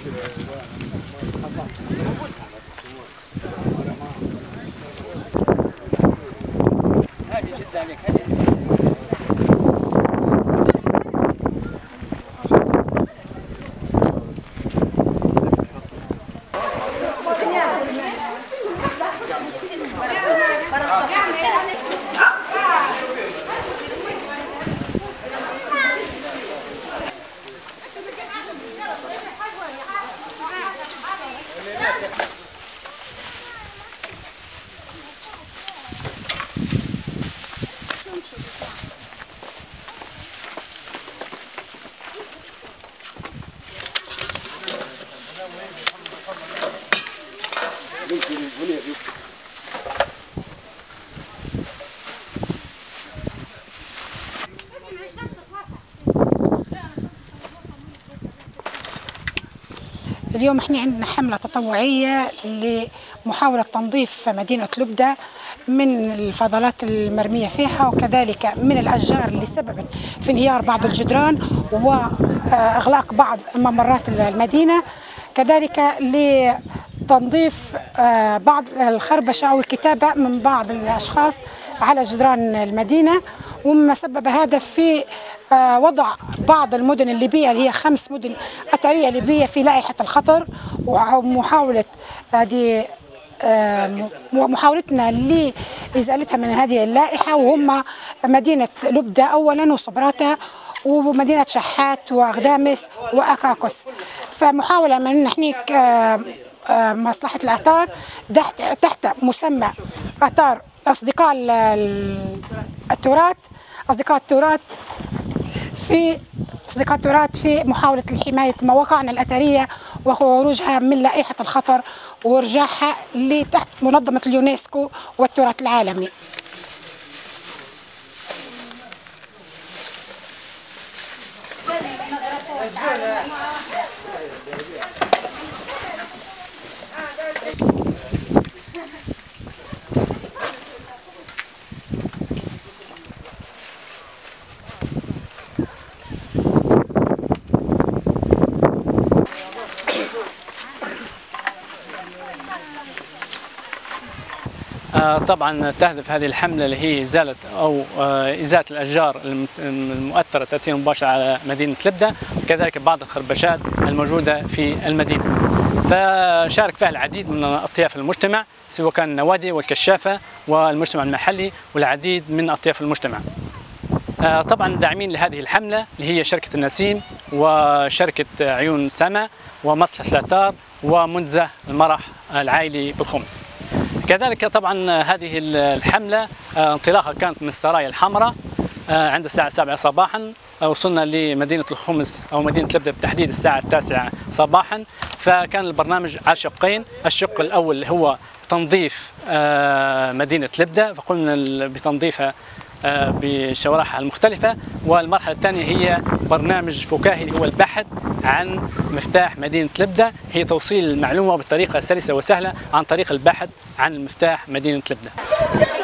اليوم احنا عندنا حملة تطوعية لمحاولة تنظيف مدينة لبدة من الفضلات المرمية فيها، وكذلك من الأشجار اللي سببت في انهيار بعض الجدران وإغلاق بعض ممرات المدينة، كذلك لتنظيف بعض الخربشة أو الكتابة من بعض الأشخاص على جدران المدينة، ومما سبب هذا في وضع بعض المدن الليبية اللي هي 5 مدن أثرية ليبية في لائحة الخطر، ومحاولة محاولتنا لإزالتها من هذه اللائحة، وهم مدينة لبدة أولا وصبراتة ومدينة شحات وأغدامس وأكاكوس. فمحاولة من نحن مصلحة الآثار تحت مسمى آثار أصدقاء التراث في محاولة حماية مواقعنا الأثرية وخروجها من لائحة الخطر وإرجاعها لتحت منظمة اليونسكو والتراث العالمي. طبعا تهدف هذه الحملة اللي هي إزالة الأشجار المؤثرة تأثير مباشر على مدينة لبدة، وكذلك بعض الخربشات الموجودة في المدينة. فشارك فيها العديد من أطياف المجتمع، سواء كان النوادي والكشافة والمجتمع المحلي والعديد من أطياف المجتمع. طبعا داعمين لهذه الحملة اللي هي شركة النسيم وشركة عيون سما ومصلحة الآثار ومنتزه المرح العائلي بالخمس. كذلك طبعا هذه الحملة انطلاقها كانت من السرايا الحمراء عند الساعة 7 صباحا، وصلنا لمدينة الخمس أو مدينة لبدة بالتحديد الساعة 9 صباحا. فكان البرنامج على شقين، الشق الأول هو تنظيف مدينة لبدة، فقمنا بتنظيفها بشوارعها المختلفة، والمرحلة الثانية هي برنامج فكاهي اللي هو البحث عن مفتاح مدينة لبدة، هي توصيل المعلومة بطريقة سلسة وسهلة عن طريق البحث عن مفتاح مدينة لبدة.